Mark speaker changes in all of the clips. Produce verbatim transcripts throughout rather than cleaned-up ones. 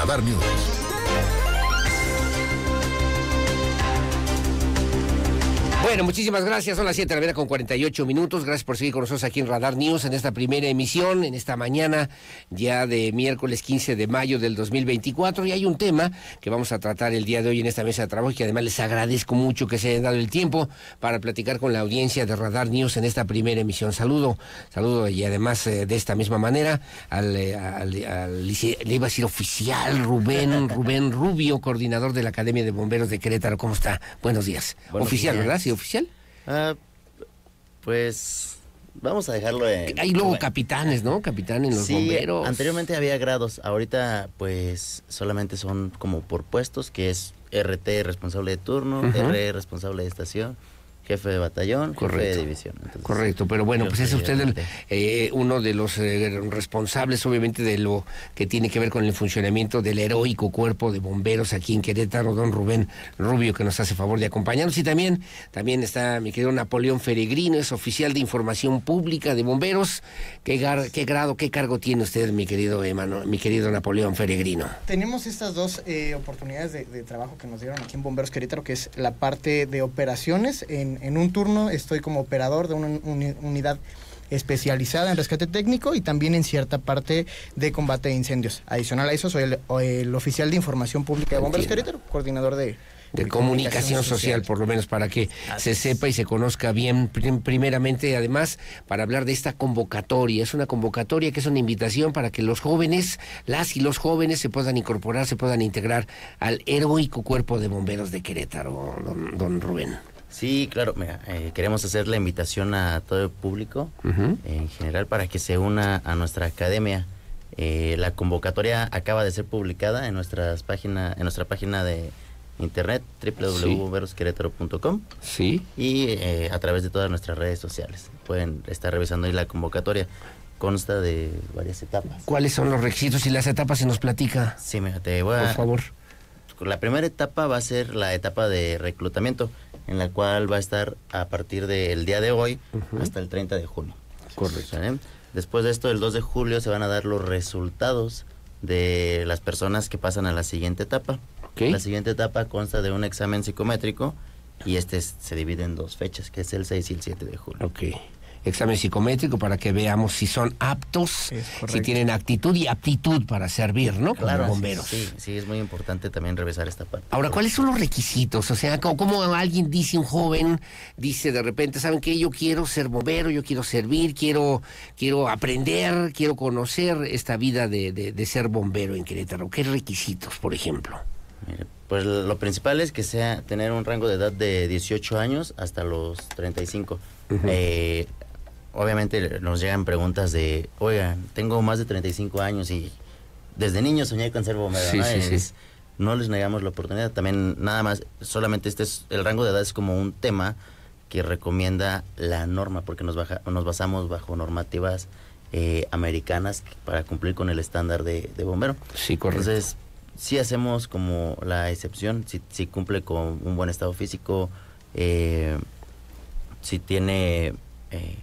Speaker 1: Radar News.
Speaker 2: Bueno, muchísimas gracias. Son las siete de la mañana con cuarenta y ocho minutos. Gracias por seguir con nosotros aquí en Radar News en esta primera emisión, en esta mañana ya de miércoles quince de mayo del dos mil veinticuatro. Y hay un tema que vamos a tratar el día de hoy en esta mesa de trabajo y que además les agradezco mucho que se hayan dado el tiempo para platicar con la audiencia de Radar News en esta primera emisión. Saludo, saludo y además eh, de esta misma manera al, eh, al, al, le iba a decir oficial, Rubén, Rubén Rubio, coordinador de la Academia de Bomberos de Querétaro. ¿Cómo está? Buenos días.
Speaker 3: Buenos
Speaker 2: oficial,
Speaker 3: días.
Speaker 2: ¿verdad? Sí, oficial.
Speaker 3: Ah, pues vamos a dejarlo en...
Speaker 2: Hay luego
Speaker 3: bueno,
Speaker 2: capitanes, ¿no? Capitán en los
Speaker 3: sí,
Speaker 2: bomberos.
Speaker 3: Anteriormente había grados, ahorita pues solamente son como por puestos, que es R T, responsable de turno, uh-huh. R responsable de estación, jefe de batallón,
Speaker 2: correcto,
Speaker 3: jefe de división. Entonces,
Speaker 2: correcto, pero bueno, pues es usted el, eh, uno de los eh, responsables, obviamente, de lo que tiene que ver con el funcionamiento del heroico cuerpo de bomberos aquí en Querétaro, don Rubén Rubio, que nos hace favor de acompañarnos. Y también, también está mi querido Napoleón Feregrino, es oficial de información pública de bomberos. ¿Qué, gar, qué grado, qué cargo tiene usted, mi querido Emano, mi querido Napoleón Feregrino?
Speaker 4: Tenemos estas dos eh, oportunidades de, de trabajo que nos dieron aquí en Bomberos Querétaro, que es la parte de operaciones. En, en un turno estoy como operador de una uni, unidad especializada en rescate técnico y también en cierta parte de combate de incendios. Adicional a eso, soy el, el oficial de información pública de Bomberos Querétaro, coordinador de...
Speaker 2: de comunicación social, social, por lo menos para que Así se sepa y se conozca bien, prim, primeramente, además, para hablar de esta convocatoria. Es una convocatoria que es una invitación para que los jóvenes, las y los jóvenes se puedan incorporar, se puedan integrar al heroico cuerpo de bomberos de Querétaro, don, don Rubén.
Speaker 3: Sí, claro, mira, eh, queremos hacer la invitación a todo el público, uh-huh. en general, para que se una a nuestra academia. Eh, la convocatoria acaba de ser publicada en nuestras página, en nuestra página de internet, doble u doble u doble u punto bomberos querétaro punto com,
Speaker 2: sí.
Speaker 3: y eh, a través de todas nuestras redes sociales. Pueden estar revisando ahí la convocatoria. Consta de varias etapas.
Speaker 2: ¿Cuáles son los requisitos y las etapas? Se nos platica.
Speaker 3: Sí, mira, te voy a...
Speaker 2: Por favor.
Speaker 3: La primera etapa va a ser la etapa de reclutamiento, en la cual va a estar a partir del día de hoy uh-huh. hasta el treinta de junio.
Speaker 2: Correcto.
Speaker 3: ¿Sí? Después de esto, el dos de julio, se van a dar los resultados de las personas que pasan a la siguiente etapa.
Speaker 2: Okay.
Speaker 3: La siguiente etapa consta de un examen psicométrico y este es, se divide en dos fechas, que es el seis y el siete de julio.
Speaker 2: Ok. Examen psicométrico para que veamos si son aptos, si tienen actitud y aptitud para servir, ¿no? Como
Speaker 3: claro,
Speaker 2: bomberos.
Speaker 3: Sí, sí, es muy importante también revisar esta parte.
Speaker 2: Ahora, ¿cuáles son los requisitos? O sea, como, como alguien dice, un joven dice de repente, ¿saben qué? Yo quiero ser bombero, yo quiero servir, quiero, quiero aprender, quiero conocer esta vida de, de, de ser bombero en Querétaro. ¿Qué requisitos, por ejemplo?
Speaker 3: Mire, pues lo principal es que sea tener un rango de edad de dieciocho años hasta los treinta y cinco. Uh-huh. Eh, obviamente nos llegan preguntas de, oigan, tengo más de treinta y cinco años y desde niño soñé con ser bombero,
Speaker 2: sí,
Speaker 3: ¿no?
Speaker 2: Sí,
Speaker 3: es,
Speaker 2: sí.
Speaker 3: No les negamos la oportunidad. También nada más, solamente este es, el rango de edad es como un tema que recomienda la norma, porque nos, baja, nos basamos bajo normativas eh, americanas para cumplir con el estándar de, de bombero.
Speaker 2: Sí, correcto.
Speaker 3: Entonces, sí hacemos como la excepción, si, si cumple con un buen estado físico, eh, si tiene, eh,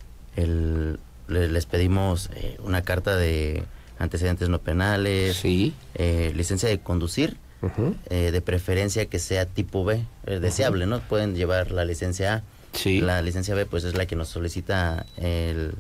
Speaker 3: el, le, les pedimos eh, una carta de antecedentes no penales,
Speaker 2: sí.
Speaker 3: eh, licencia de conducir, uh-huh. eh, de preferencia que sea tipo B, eh, deseable, uh-huh. ¿no? Pueden llevar la licencia A,
Speaker 2: sí.
Speaker 3: La licencia B pues es la que nos solicita el...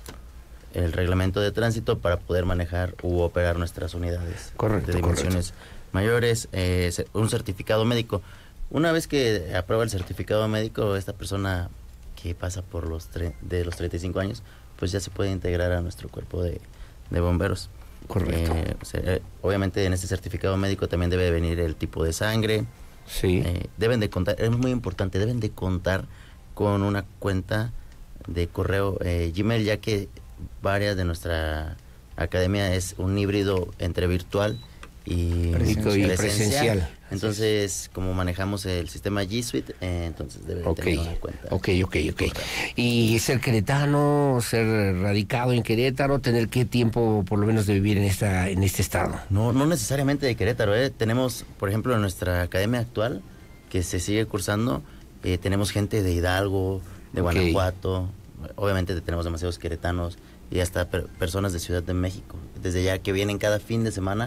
Speaker 3: el reglamento de tránsito para poder manejar u operar nuestras unidades.
Speaker 2: Correcto,
Speaker 3: de dimensiones
Speaker 2: correcto.
Speaker 3: mayores, eh, un certificado médico. Una vez que aprueba el certificado médico, esta persona que pasa por los tre- de los treinta y cinco años, pues ya se puede integrar a nuestro cuerpo de, de bomberos.
Speaker 2: Correcto.
Speaker 3: Eh, o sea, eh, obviamente en este certificado médico también debe venir el tipo de sangre.
Speaker 2: Sí.
Speaker 3: Eh, deben de contar, es muy importante, deben de contar con una cuenta de correo eh, Gmail, ya que varias de nuestra academia es un híbrido entre virtual y
Speaker 2: presencial. Y presencial.
Speaker 3: Entonces, como manejamos el sistema G Suite, eh, entonces debe
Speaker 2: okay.
Speaker 3: tener una cuenta.
Speaker 2: Ok, ok, ok. Y ser queretano, ser radicado en Querétaro, tener qué tiempo por lo menos de vivir en esta en este estado.
Speaker 3: No, no necesariamente de Querétaro, ¿eh? Tenemos, por ejemplo, en nuestra academia actual, que se sigue cursando, eh, tenemos gente de Hidalgo, de okay. Guanajuato, obviamente tenemos demasiados queretanos y hasta per- personas de Ciudad de México. Desde ya que vienen cada fin de semana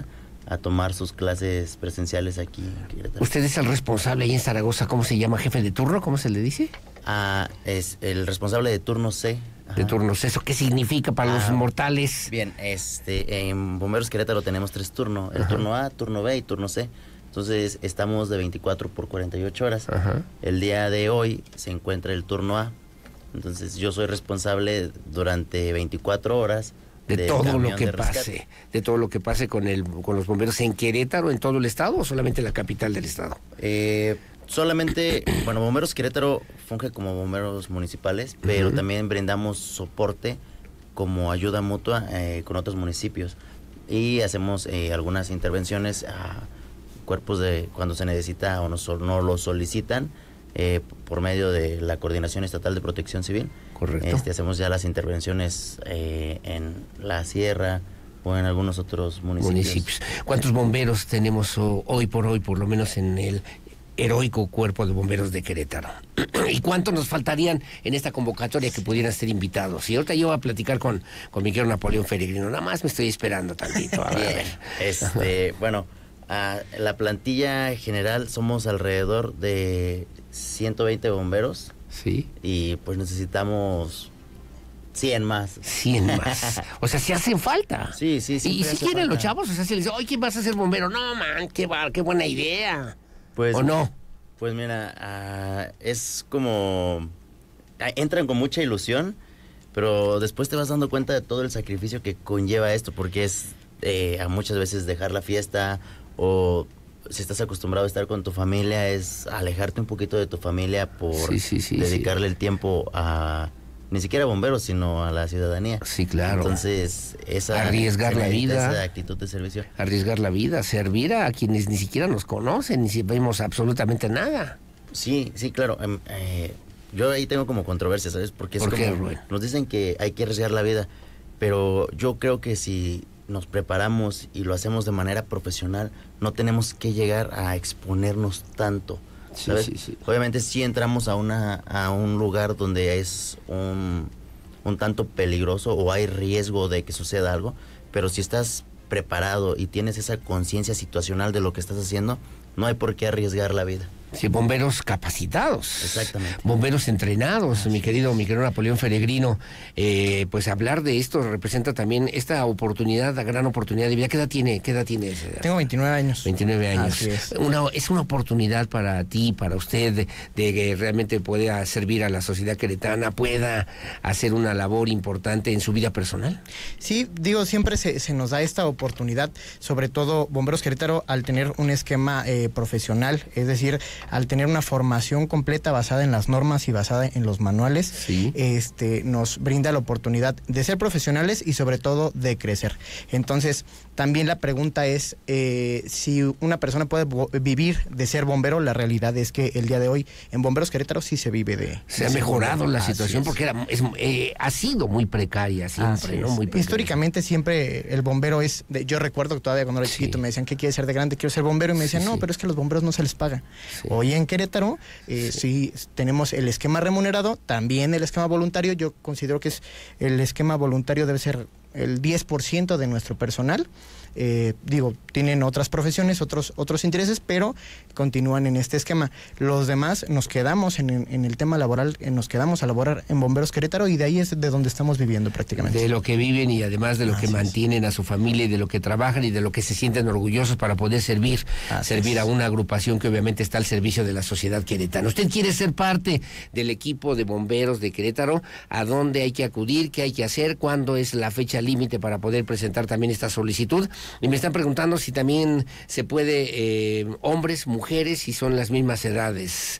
Speaker 3: a tomar sus clases presenciales aquí en Querétaro.
Speaker 2: ¿Usted es el responsable ahí en Zaragoza? ¿Cómo se llama? ¿Jefe de turno? ¿Cómo se le dice?
Speaker 3: Ah, es el responsable de turno C. Ajá.
Speaker 2: De turnos. ¿Eso qué significa para ah, los mortales?
Speaker 3: Bien, este, en Bomberos Querétaro tenemos tres turnos. El Ajá. turno A, turno B y turno C. Entonces estamos de veinticuatro por cuarenta y ocho horas. Ajá. El día de hoy se encuentra el turno A. Entonces yo soy responsable durante veinticuatro horas
Speaker 2: de todo lo que pase, de todo lo que pase con el con los bomberos en Querétaro, en todo el estado o solamente en la capital del estado.
Speaker 3: Eh, solamente, bueno, Bomberos Querétaro funge como bomberos municipales, pero uh-huh. también brindamos soporte como ayuda mutua eh, con otros municipios y hacemos eh, algunas intervenciones a cuerpos de cuando se necesita o nos no lo solicitan. Eh, por medio de la Coordinación Estatal de Protección Civil.
Speaker 2: Correcto.
Speaker 3: Este, hacemos ya las intervenciones eh, en la sierra o en algunos otros municipios. municipios.
Speaker 2: ¿Cuántos bomberos tenemos oh, hoy por hoy, por lo menos en el heroico Cuerpo de Bomberos de Querétaro? ¿Y cuántos nos faltarían en esta convocatoria que pudieran ser invitados? Y ahorita yo voy a platicar con, con mi querido Napoleón Peregrino. Nada más me estoy esperando tantito. A ver, a ver.
Speaker 3: Este, bueno, uh, la plantilla general somos alrededor de ciento veinte bomberos.
Speaker 2: Sí.
Speaker 3: Y pues necesitamos cien más.
Speaker 2: cien más. O sea, si hacen falta.
Speaker 3: Sí, sí, sí.
Speaker 2: ¿Y si quieren falta. Los chavos? O sea, si les dicen, oye, ¿quién vas a ser bombero? No, man, qué, bar, qué buena idea.
Speaker 3: Pues,
Speaker 2: ¿o no?
Speaker 3: Pues mira, uh, es como... Uh, entran con mucha ilusión, pero después te vas dando cuenta de todo el sacrificio que conlleva esto, porque es eh, a muchas veces dejar la fiesta o... Si estás acostumbrado a estar con tu familia, es alejarte un poquito de tu familia por
Speaker 2: sí, sí, sí,
Speaker 3: dedicarle
Speaker 2: sí.
Speaker 3: el tiempo a, ni siquiera a bomberos, sino a la ciudadanía.
Speaker 2: Sí, claro.
Speaker 3: Entonces, esa...
Speaker 2: Arriesgar la vida.
Speaker 3: Esa actitud de servicio.
Speaker 2: Arriesgar la vida, servir a quienes ni siquiera nos conocen, ni si vemos absolutamente nada.
Speaker 3: Sí, sí, claro. Eh, yo ahí tengo como controversia, ¿sabes? Porque es
Speaker 2: ¿Por
Speaker 3: como,
Speaker 2: qué, Rubén?
Speaker 3: Nos dicen que hay que arriesgar la vida, pero yo creo que si... nos preparamos y lo hacemos de manera profesional, no tenemos que llegar a exponernos tanto, ¿sabes?
Speaker 2: Sí, sí, sí.
Speaker 3: Obviamente sí entramos a una a un lugar donde es un, un tanto peligroso o hay riesgo de que suceda algo, pero si estás preparado y tienes esa conciencia situacional de lo que estás haciendo, no hay por qué arriesgar la vida.
Speaker 2: Sí, bomberos capacitados.
Speaker 3: Exactamente.
Speaker 2: Bomberos entrenados, Así mi querido, mi querido Napoleón Peregrino. Eh, pues hablar de esto representa también esta oportunidad, la gran oportunidad de vida. ¿Qué edad tiene? ¿Qué edad tienes?
Speaker 4: Tengo veintinueve años.
Speaker 2: veintinueve años.
Speaker 4: Así es.
Speaker 2: Una, es una oportunidad para ti, para usted, de, de que realmente pueda servir a la sociedad queretana, pueda hacer una labor importante en su vida personal.
Speaker 4: Sí, digo, siempre se, se nos da esta oportunidad, sobre todo Bomberos Querétaro, al tener un esquema eh, profesional, es decir, al tener una formación completa basada en las normas y basada en los manuales,
Speaker 2: sí.
Speaker 4: este, nos brinda la oportunidad de ser profesionales y sobre todo de crecer. Entonces, también la pregunta es eh, si una persona puede vivir de ser bombero. La realidad es que el día de hoy en Bomberos Querétaro sí se vive de...
Speaker 2: Se
Speaker 4: de
Speaker 2: ha mejorado
Speaker 4: bombero.
Speaker 2: la
Speaker 4: Así
Speaker 2: situación
Speaker 4: es.
Speaker 2: porque era, es, eh, ha sido muy precaria siempre, ¿no? Muy precaria.
Speaker 4: Históricamente siempre el bombero es... De, yo recuerdo que todavía cuando era
Speaker 2: Sí.
Speaker 4: chiquito me decían, ¿qué quieres ser de grande? Quiero ser bombero. Y me decían,
Speaker 2: Sí,
Speaker 4: no,
Speaker 2: sí.
Speaker 4: pero es que a los bomberos no se les paga.
Speaker 2: Sí.
Speaker 4: Hoy en Querétaro eh, sí. sí tenemos el esquema remunerado, también el esquema voluntario. Yo considero que es el esquema voluntario debe ser el diez por ciento de nuestro personal. Eh, digo, tienen otras profesiones, otros otros intereses, pero continúan en este esquema. Los demás nos quedamos en, en el tema laboral, eh, nos quedamos a laborar en Bomberos Querétaro y de ahí es de donde estamos viviendo prácticamente.
Speaker 2: De lo que viven y además de lo
Speaker 4: Así
Speaker 2: que
Speaker 4: es.
Speaker 2: mantienen a su familia y de lo que trabajan y de lo que se sienten orgullosos para poder servir,
Speaker 4: Así
Speaker 2: servir
Speaker 4: es.
Speaker 2: a una agrupación que obviamente está al servicio de la sociedad queretana. ¿Usted quiere ser parte del equipo de bomberos de Querétaro? ¿A dónde hay que acudir? ¿Qué hay que hacer? ¿Cuándo es la fecha límite para poder presentar también esta solicitud? Y me están preguntando si también se puede eh, hombres, mujeres, si son las mismas edades.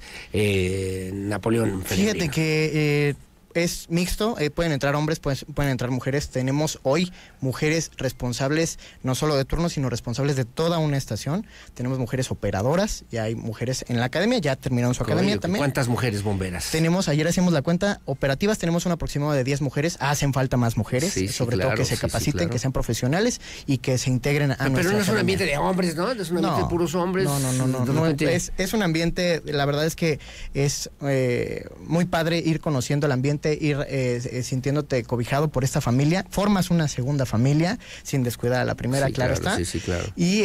Speaker 2: Eh, Napoleón.
Speaker 4: Fíjate
Speaker 2: Peregrino.
Speaker 4: que eh, es mixto, eh, pueden entrar hombres, pueden, pueden entrar mujeres. Tenemos hoy mujeres responsables, no solo de turno, sino responsables de toda una estación. Tenemos mujeres operadoras, ya hay mujeres en la academia, ya terminaron su academia
Speaker 2: Oye,
Speaker 4: también.
Speaker 2: ¿Cuántas mujeres bomberas?
Speaker 4: Tenemos, ayer hacíamos la cuenta, operativas tenemos un aproximado de diez mujeres, hacen falta más mujeres,
Speaker 2: Sí, sí,
Speaker 4: sobre
Speaker 2: claro,
Speaker 4: todo que se
Speaker 2: sí, sí,
Speaker 4: capaciten,
Speaker 2: claro.
Speaker 4: que sean profesionales y que se integren a
Speaker 2: Pero
Speaker 4: nuestra
Speaker 2: no es un
Speaker 4: academia.
Speaker 2: ambiente de hombres, ¿no? Es un ambiente
Speaker 4: No,
Speaker 2: de puros hombres.
Speaker 4: No, no, no, no,
Speaker 2: De
Speaker 4: no,
Speaker 2: repente-
Speaker 4: es, es un ambiente, la verdad es que es eh, muy padre ir conociendo el ambiente. simplemente ir eh, eh, sintiéndote cobijado por esta familia, formas una segunda familia sin descuidar a la primera,
Speaker 2: Sí,
Speaker 4: claro,
Speaker 2: claro,
Speaker 4: está.
Speaker 2: sí, sí, claro.
Speaker 4: Y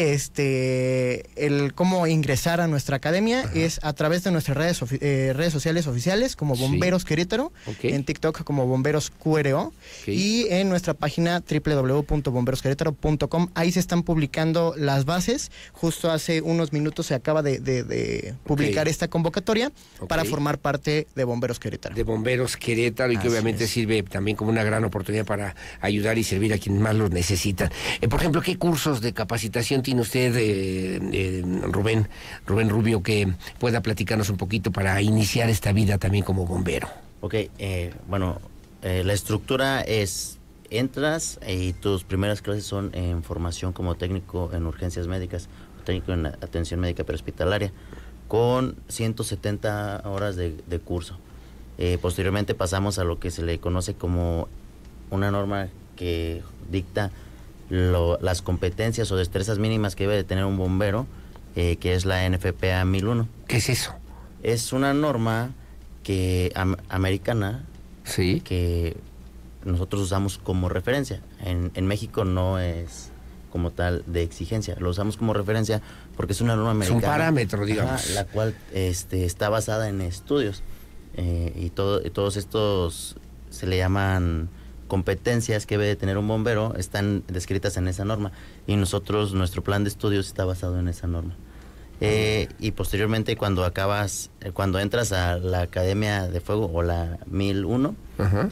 Speaker 4: este el cómo ingresar a nuestra academia Ajá. es a través de nuestras redes, eh, redes sociales oficiales como Bomberos sí. Querétaro, okay. en TikTok como Bomberos Q R O okay. y en nuestra página doble u doble u doble u punto bomberos querétaro punto com. Ahí se están publicando las bases. Justo hace unos minutos se acaba de, de, de publicar okay. esta convocatoria okay. para formar parte de Bomberos Querétaro.
Speaker 2: De Bomberos Querétaro y Así que obviamente es. sirve también como una gran oportunidad para ayudar y servir a quienes más los necesitan. Eh, por ejemplo, ¿qué cursos de capacitación tiene usted, eh, eh, Rubén, Rubén Rubio, que pueda platicarnos un poquito para iniciar esta vida también como bombero?
Speaker 3: Ok, eh, bueno, eh, la estructura es, entras y tus primeras clases son en formación como técnico en urgencias médicas, técnico en atención médica prehospitalaria, con ciento setenta horas de, de curso. Eh, posteriormente pasamos a lo que se le conoce como una norma que dicta lo, las competencias o destrezas mínimas que debe de tener un bombero, eh, que es la N F P A mil uno.
Speaker 2: ¿Qué es eso?
Speaker 3: Es una norma que am, americana
Speaker 2: sí.
Speaker 3: que nosotros usamos como referencia. En, en México no es como tal de exigencia, lo usamos como referencia porque es una norma americana.
Speaker 2: Es un parámetro, digamos.
Speaker 3: Ajá, la cual este, está basada en estudios eh, y, todo, y todos estos se le llaman competencias que debe de tener un bombero, están descritas en esa norma y nosotros, nuestro plan de estudios está basado en esa norma. Eh, y posteriormente cuando acabas, eh, cuando entras a la Academia de Fuego o la mil uno, uh-huh.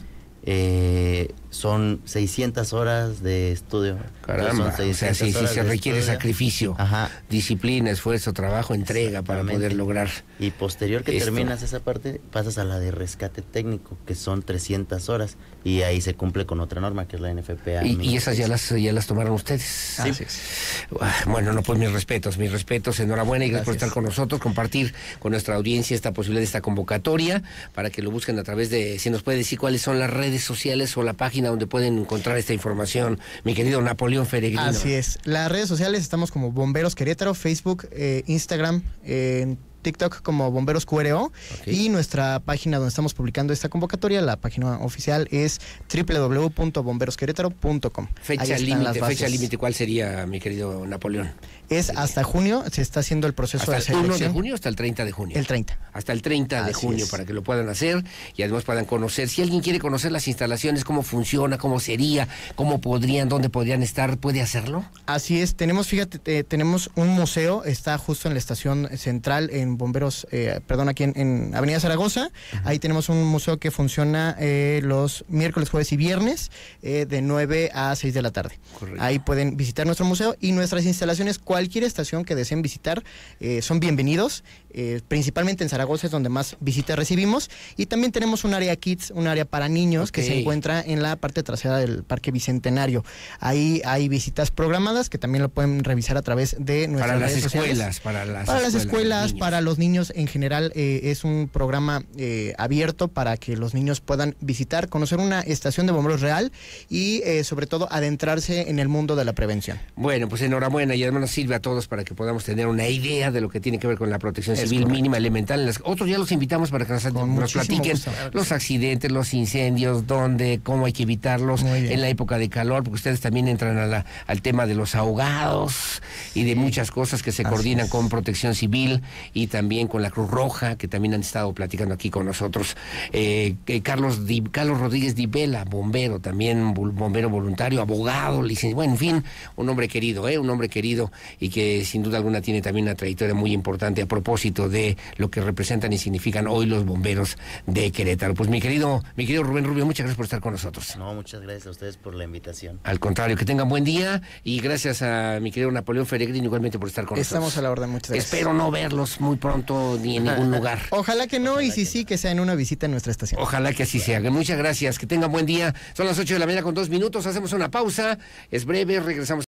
Speaker 3: eh, son seiscientas horas de estudio.
Speaker 2: Caramba, o sea, sí, sí, se requiere estudio. Sacrificio, Ajá. disciplina, esfuerzo, trabajo, entrega para poder lograr.
Speaker 3: Y posterior que
Speaker 2: esto.
Speaker 3: terminas esa parte, pasas a la de rescate técnico, que son trescientas horas, y ahí se cumple con otra norma, que es la N F P A.
Speaker 2: ¿Y, y esas ya las, ya las tomaron ustedes?
Speaker 3: Sí.
Speaker 2: Bueno, no, pues mis respetos, mis respetos, enhorabuena y gracias, gracias por estar con nosotros, compartir con nuestra audiencia esta posibilidad de esta convocatoria, para que lo busquen a través de, si nos puede decir cuáles son las redes sociales o la página donde pueden encontrar esta información, mi querido Napoleón Feregrino.
Speaker 4: Así es, las redes sociales estamos como Bomberos Querétaro, Facebook, eh, Instagram, eh, TikTok como Bomberos Q R O okay. y nuestra página donde estamos publicando esta convocatoria, la página oficial es doble u doble u doble u punto bomberos querétaro punto com.
Speaker 2: Fecha límite, fecha límite, ¿cuál sería, mi querido Napoleón?
Speaker 4: Es hasta junio, se está haciendo el proceso
Speaker 2: ¿Hasta
Speaker 4: de
Speaker 2: selección? ¿Hasta el uno de junio o hasta el treinta de junio?
Speaker 4: El treinta.
Speaker 2: Hasta el treinta de junio, para que lo puedan hacer y además puedan conocer. Si alguien quiere conocer las instalaciones, cómo funciona, cómo sería, cómo podrían, dónde podrían estar, ¿puede hacerlo?
Speaker 4: Así es, tenemos, fíjate, eh, tenemos un museo, está justo en la estación central en Bomberos, eh, perdón, aquí en, en Avenida Zaragoza. Uh-huh. Ahí tenemos un museo que funciona eh, los miércoles, jueves y viernes eh, de nueve a seis de la tarde. Correcto. Ahí pueden visitar nuestro museo y nuestras instalaciones. Cualquier estación que deseen visitar eh, son bienvenidos, eh, principalmente en Zaragoza es donde más visitas recibimos, y también tenemos un área kids, un área para niños okay. que se encuentra en la parte trasera del Parque Bicentenario. Ahí hay visitas programadas que también lo pueden revisar a través de nuestras
Speaker 2: para las
Speaker 4: redes
Speaker 2: escuelas,
Speaker 4: sociales.
Speaker 2: Para las
Speaker 4: para
Speaker 2: escuelas,
Speaker 4: las escuelas, para los niños en general, eh, es un programa eh, abierto para que los niños puedan visitar, conocer una estación de bomberos real y eh, sobre todo adentrarse en el mundo de la prevención.
Speaker 2: Bueno, pues enhorabuena y además nos sirve a todos para que podamos tener una idea de lo que tiene que ver con la protección es civil correcto. Mínima, elemental. En las, otros ya los invitamos para que nos, nos platiquen gusto. Los accidentes, los incendios, dónde, cómo hay que evitarlos en la época de calor, porque ustedes también entran a la, al tema de los ahogados y de sí. muchas cosas que se Así coordinan es. Con protección civil y también con la Cruz Roja, que también han estado platicando aquí con nosotros. Eh, eh, Carlos, Di, Carlos Rodríguez Di Vela, bombero, también bombero voluntario, abogado, licenciado, bueno, en fin, un hombre querido, ¿eh? un hombre querido y que sin duda alguna tiene también una trayectoria muy importante a propósito de lo que representan y significan hoy los bomberos de Querétaro. Pues mi querido, mi querido Rubén Rubio, muchas gracias por estar con nosotros.
Speaker 3: No, muchas gracias a ustedes por la invitación.
Speaker 2: Al contrario, que tengan buen día y gracias a mi querido Napoleón Feregrino igualmente por estar con
Speaker 4: Estamos
Speaker 2: nosotros.
Speaker 4: Estamos a la orden, muchas gracias.
Speaker 2: Espero no verlos muy pronto ni en ningún lugar.
Speaker 4: Ojalá que no,
Speaker 3: Ojalá
Speaker 4: y si
Speaker 3: que
Speaker 4: sí,
Speaker 3: no.
Speaker 4: que sea en una visita en nuestra estación.
Speaker 2: Ojalá que así sea. Muchas gracias, que tengan buen día. Son las ocho de la mañana con dos minutos, hacemos una pausa, es breve, regresamos.